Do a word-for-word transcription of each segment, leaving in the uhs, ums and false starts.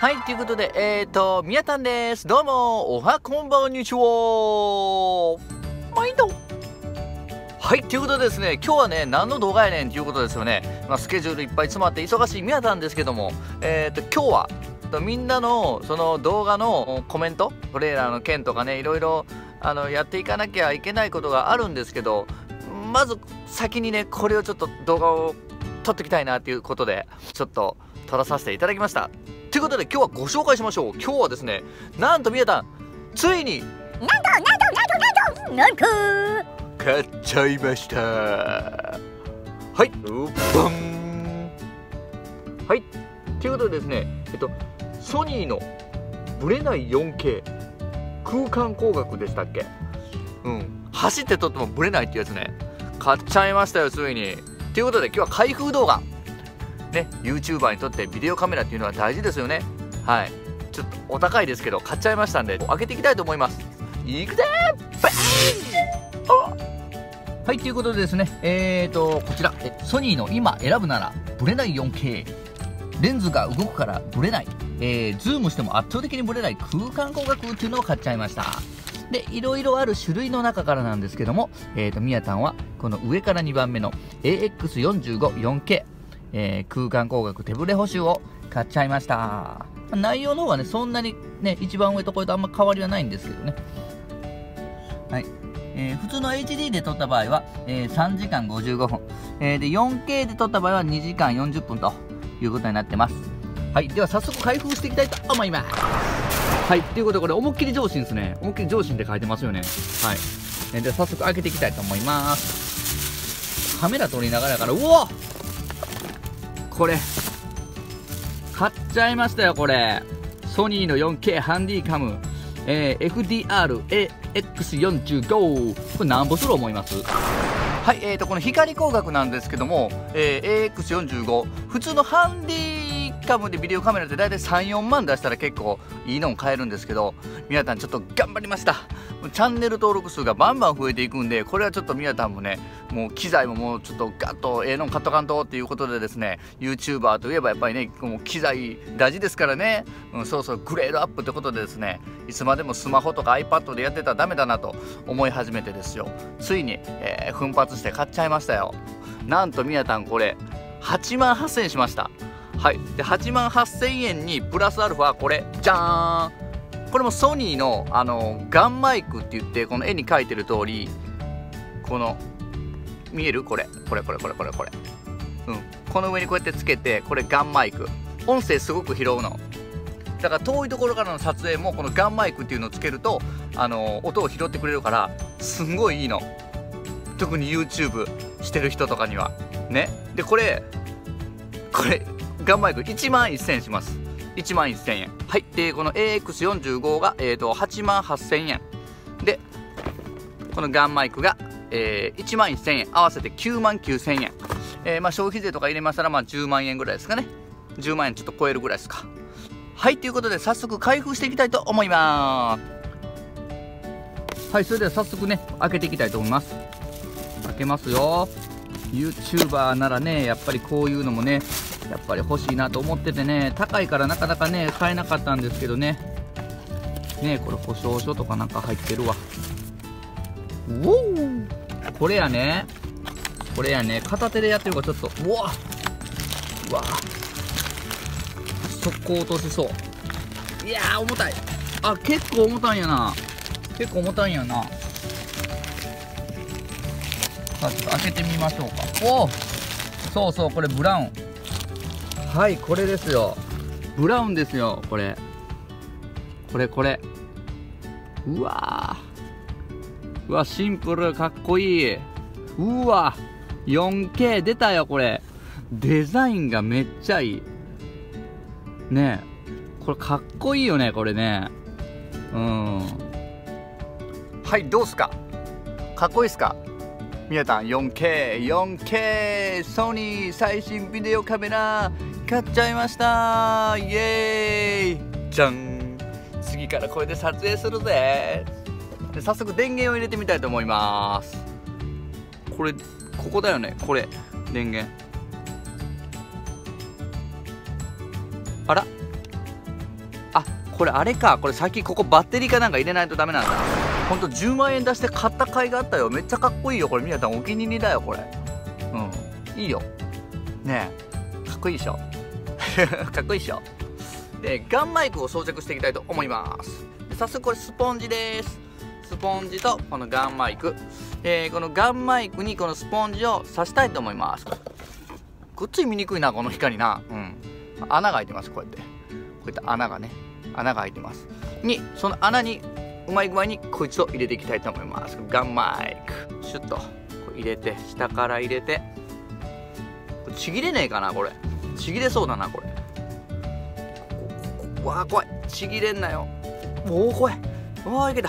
はい、ということで、えーと、みやたんです。どうも、おはこんばんにちは。毎度。はい、ということでですね、今日はね、何の動画やねんということですよね。まあ、スケジュールいっぱい詰まって忙しいみやたんですけども、えーと、今日は、みんなのその動画のコメント、トレーラーの件とかね、いろいろあのやっていかなきゃいけないことがあるんですけど、まず先にね、これをちょっと動画を撮っていきたいなということで、ちょっと撮らさせていただきました。ということで今日はご紹介しましょう。今日はですね、なんとみやたんついになんとなんとなんとなんとなんと買っちゃいました。はい、うっばん。はい、ということでですね、えっとソニーのブレない よんケー 空間光学でしたっけ。うん、走って撮ってもブレないっていうやつね、買っちゃいましたよ、ついに。ということで今日は開封動画ね、YouTuber にとってビデオカメラっていうのは大事ですよね。はい、ちょっとお高いですけど買っちゃいましたんで、開けていきたいと思います。いくぜー、バーン。はい、ということでですね、えーとこちらソニーの今選ぶならブレない よんケー、 レンズが動くからブレない、えー、ズームしても圧倒的にブレない空間光学っていうのを買っちゃいました。で、いろいろある種類の中からなんですけども、えーとみやたんはこの上からにばんめの エーエックスよんじゅうご よんケー、えー、空間光学手ブレ補修を買っちゃいました。内容の方はね、そんなにね、一番上とこれとあんま変わりはないんですけどね。はい、えー、普通の エイチディー で撮った場合は、えー、さんじかんごじゅうごふん、えー、で よんケー で撮った場合はにじかんよんじゅっぷんということになってます。はい、では早速開封していきたいと思います。はい、ということでこれ思いっきり上心ですね。思いっきり上心で書いてますよね。はい、えー、では早速開けていきたいと思います。カメラ撮りながらやから、うわっ、これ買っちゃいましたよ。これソニーの よんケー ハンディカム、えー、エフディーアール エーエックスよんじゅうご、これ何ぼする思います？はい、えーとこの光光学なんですけども、えー、エーエックスよんじゅうご、普通のハンディカムでビデオカメラって大体さん、よんまん出したら結構いいのも買えるんですけど、みやたんちょっと頑張りました。チャンネル登録数がバンバン増えていくんで、これはちょっとみやたんもね、もう機材ももうちょっとガッとええの買っとかんとっていうことでですね、 YouTuber といえばやっぱりね、もう機材大事ですからね、うん、そうそうグレードアップってことでですね、いつまでもスマホとか iPad でやってたらダメだなと思い始めてですよ、ついに、えー、奮発して買っちゃいましたよ。なんとみやたんこれはちまんはっせんえんしました。はい、ではちまんはっせんえんにプラスアルファこれじゃーん、これもソニーのあのガンマイクって言って、この絵に描いてる通り、この見えるこれこれこれこれこれこれ、うん、この上にこうやってつけて、これガンマイク、音声すごく拾うのだから、遠いところからの撮影もこのガンマイクっていうのをつけるとあの音を拾ってくれるからすんごいいいの。特に YouTube してる人とかにはね。でこれこれガンマイクいちまんせんえんします。いちまんせんえん。はい、でこの エーエックスよんじゅうご が、えー、とはちまんはっせんえんで、このガンマイクが、えー、いちまんせんえん、合わせてきゅうまんきゅうせんえん、えーまあ、消費税とか入れましたらまあじゅうまんえんぐらいですかね。じゅうまんえんちょっと超えるぐらいですか。はい、ということで早速開封していきたいと思います。はい、それでは早速ね開けていきたいと思います。開けますよ。 YouTuber ならね、やっぱりこういうのもねやっぱり欲しいなと思っててね、高いからなかなかね買えなかったんですけどね。ねえ、これ保証書とかなんか入ってるわ。うおー、これやね、これやね、片手でやってるからちょっと、うわうわ速攻落としそう。いやー重たい。あ、結構重たいんやな、結構重たいんやな。さあちょっと開けてみましょうか。おお、そうそう、これブラウン。はい、これですよ、ブラウンですよ、これこれこれうわー、うわシンプルかっこいい。うわ よんケー 出たよ。これデザインがめっちゃいいね。えこれかっこいいよね、これね。うん、はい、どうすか、かっこいいっすかみやたん。 よんケーよんケー ソニー最新ビデオカメラ買っちゃいました。イエーイじゃん。次からこれで撮影するぜ。で早速電源を入れてみたいと思います。これここだよね、これ電源。あらこれあれか、これ先ここバッテリーかなんか入れないとダメなんだ。ほんとじゅうまんえん出して買った甲斐があったよ。めっちゃかっこいいよこれ。みやたんお気に入りだよこれ。うんいいよねえ、かっこいいでしょかっこいいでしょ。でガンマイクを装着していきたいと思います。で早速これスポンジです。スポンジとこのガンマイク、えー、このガンマイクにこのスポンジを挿したいと思います。くっつい見にくいなこの光な。うん穴が開いてます。こうやってこういった穴がね穴が開いてますに、その穴にうまい具合にこいつを入れていきたいと思います。ガンマイクシュッとこう入れて、下から入れて、これちぎれねえかな。これちぎれそうだなこれ。わあ怖い、ちぎれんなよ。おお怖い。わあいけた。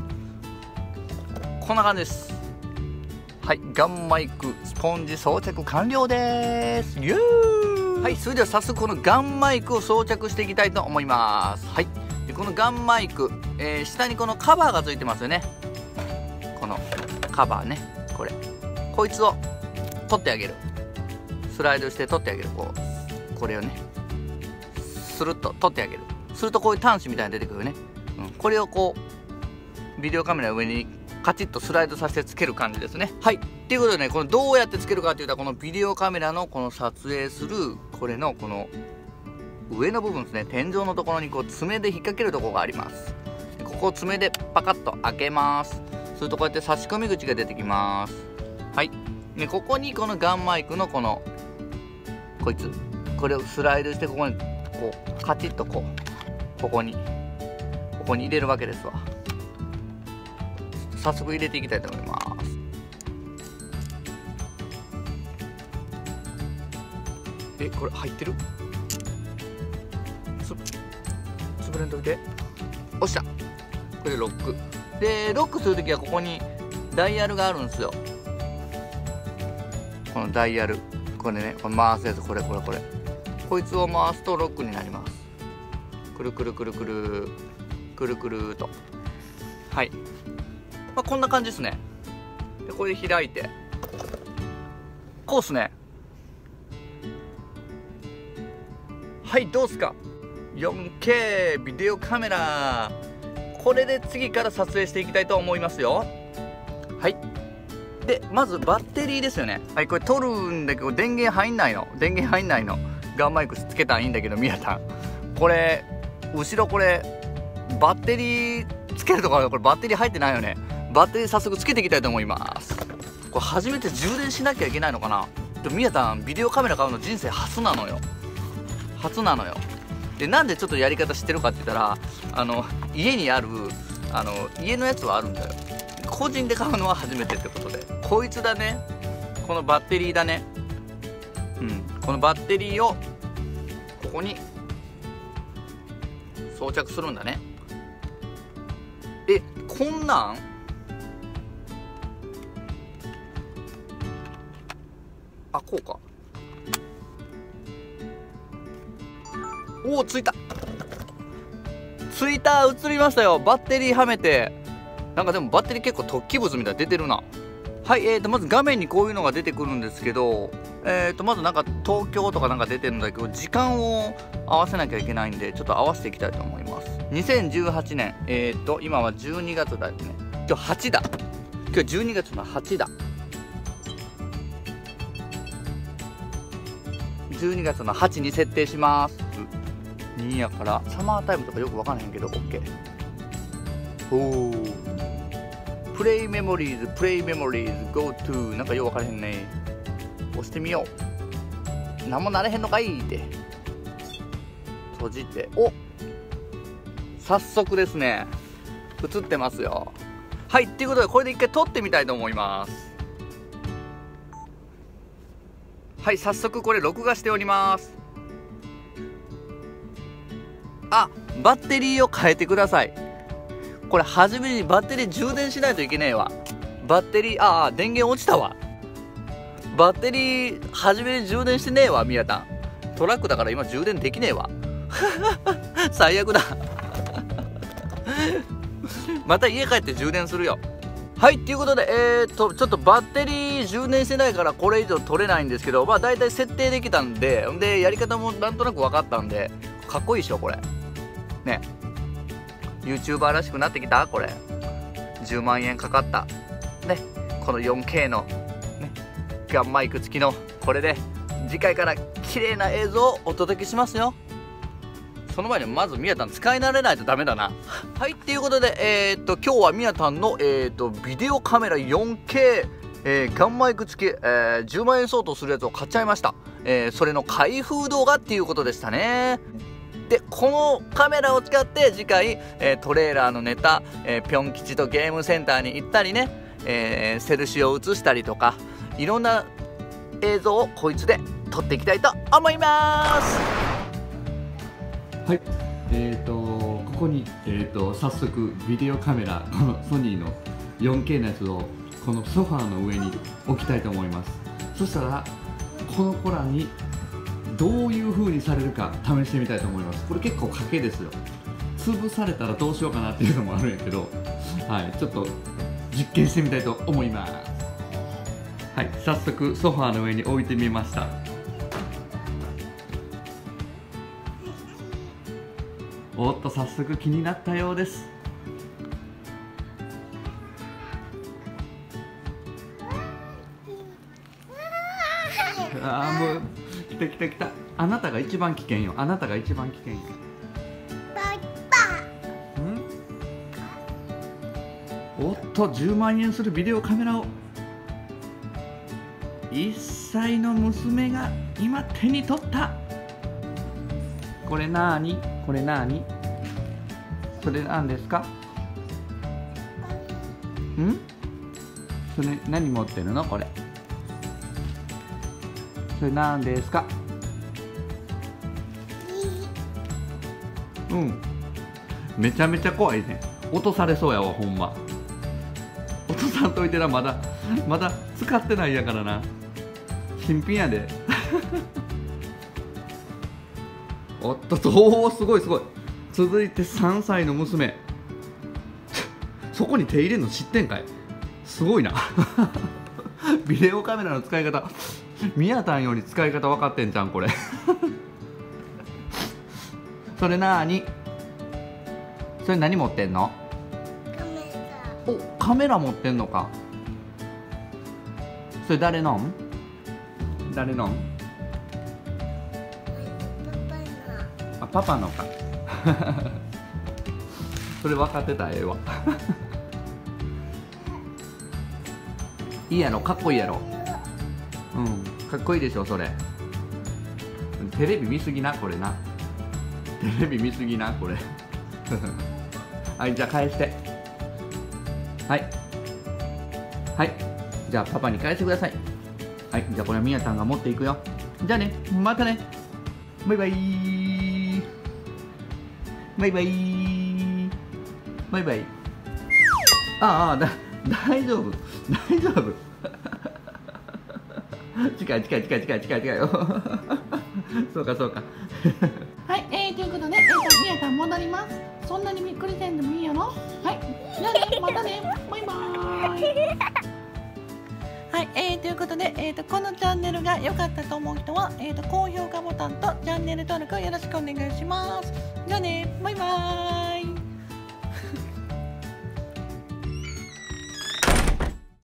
こんな感じです。はい、ガンマイクスポンジ装着完了です。イエーイ。はい、それでは早速このガンマイクを装着していきたいと思います。はい、でこのガンマイク、えー、下にこのカバーがついてますよね。このカバーね、これこいつを取ってあげる。スライドして取ってあげる。こうこれをねスルッと取ってあげる。するとこういう端子みたいに出てくるね、うん、これをこうビデオカメラの上にカチッとスライドさせてつける感じですね。はいということでね、このどうやってつけるかっていうと、このビデオカメラのこの撮影するこれのこの上の部分ですね、天井のところにこう爪で引っ掛けるところがあります。ここを爪でパカッと開けます。するとこうやって差し込み口が出てきます。はいでここにこのガンマイクのこのこいつこれをスライドして、ここにこうカチッとこうここにここに入れるわけですわ。早速入れていきたいと思います。えこれ入ってる？つ潰れんといて。押した。これでロックで、ロックするときはここにダイヤルがあるんですよ。このダイヤルこれね、これ回すやつ、これこれこれこいつを回すとロックになります。くるくるくるくるくるくると。はい、まあ、こんな感じですね。でこれで開いてこうっすね。はいどうっすか。 よんケー ビデオカメラ、これで次から撮影していきたいと思いますよ。はいでまずバッテリーですよね。はいこれ取るんだけど電源入んないの。電源入んないの。ガンマイクつけたらいいんだけど、みやたんこれ後ろこれバッテリーつけるとかこれバッテリー入ってないよね。バッテリー早速つけていきたいと思います。これ初めて充電しなきゃいけないのかな。でもみやたんビデオカメラ買うの人生初なのよ。初なのよ。でなんでちょっとやり方知ってるかって言ったら、あの家にあるあの家のやつはあるんだよ。個人で買うのは初めてってことで、こいつだね。このバッテリーだね。うんこのバッテリーをここに装着するんだね。えこんなんあこうか。おおついたついた映りましたよ。バッテリーはめて、なんかでもバッテリー結構突起物みたいな出てるな。はい、えーとまず画面にこういうのが出てくるんですけど、えーとまずなんか東京とかなんか出てるんだけど、時間を合わせなきゃいけないんでちょっと合わせていきたいと思います。にせんじゅうはちねん、えーと今はじゅうにがつだよね。今日はちだ。今日じゅうにがつのはちだ。じゅうにがつのはちに設定します。にやからサマータイムとかよくわからへんけど OK。 おープレイメモリーズプレイメモリーズ ゴートゥー なんかよくわからへんね。押してみよう。何もなれへんのかいって閉じて、お早速ですね映ってますよ。はいっていうことでこれで一回撮ってみたいと思います。はい早速これ録画しております。あバッテリーを変えてください。これ初めにバッテリー充電しないといけねえわ。バッテリーああ電源落ちたわ。バッテリー初めに充電してねえわ。みやたんトラックだから今充電できねえわ最悪だまた家帰って充電するよ。はいっていうことでえー、っとちょっとバッテリー充電してないからこれ以上取れないんですけど、まあ大体設定できたんで、でやり方もなんとなく分かったんで、かっこいいでしょこれね。 ユーチューバー らしくなってきた。これじゅうまんえんかかったね、この よんケー の、ね、ガンマイク付きのこれで次回から綺麗な映像をお届けしますよ。その前にまずみやたん使い慣れないとダメだな。はい、っていうことで、えー、っと今日はみやたんの、えー、っとビデオカメラ よんケー、えー、ガンマイク付き、えー、じゅうまんえん相当するやつを買っちゃいました。えー、それの開封動画っていうことでしたね。でこのカメラを使って次回、えー、トレーラーのネタ、えー、ぴょん吉とゲームセンターに行ったりね、えー、セルシオを映したりとかいろんな映像をこいつで撮っていきたいと思います。 はい、えーとここに、えーと早速ビデオカメラ、このソニーの よんケー のやつをこのソファーの上に置きたいと思います。そしたらこの子らにどういう風にされるか試してみたいと思います。これ結構賭けですよ。潰されたらどうしようかなっていうのもあるんやけど、はい、ちょっと実験してみたいと思います。はい、早速ソファーの上に置いてみました。おっと、早速気になったようです。ああ、もう来た来た来た。あなたが一番危険よ。あなたが一番危険よ。ん？おっと、じゅうまんえんするビデオカメラをいっさいの娘が今手に取った。これなーに？これなーに？それなんですか？ん？それ何持ってるの？これそれなんですか？うん、めちゃめちゃ怖いね。落とされそうやわ、ほんま。落とさんといてな。まだまだ使ってないやからな。新品やで。おっと、おお、すごいすごい。続いてさんさいの娘。そこに手入れるの知ってんかい。すごいな。ビデオカメラの使い方、みやたんより使い方分かってんじゃんこれ。それなーに？それ何持ってんの？カメラ。お、カメラ持ってんのか。それ誰のん？誰のん？あ、パパのか。それ分かってたらええわ。いいやろ、かっこいいやろ。うん、かっこいいでしょそれ。テレビ見すぎな、これな。テレビ見すぎな、これ。はい、じゃあ返して。はいはい、じゃあパパに返してください。はい、じゃあこれはみやたんが持っていくよ。じゃあね、またね。バイバイ。バイバイ。バイバイ。ああ、だ大丈夫大丈夫。近い近い近い近い近い近いよ。そうかそうか。 はい、えー、ということで、えーと、みやたん戻ります。そんなにびっくりせんでもいいやろ。はい、じゃあね、またね、バイバーイ。はい、えー、ということで、えーと、このチャンネルが良かったと思う人は、えーと、高評価ボタンとチャンネル登録よろしくお願いします。じゃあね、バイバーイ。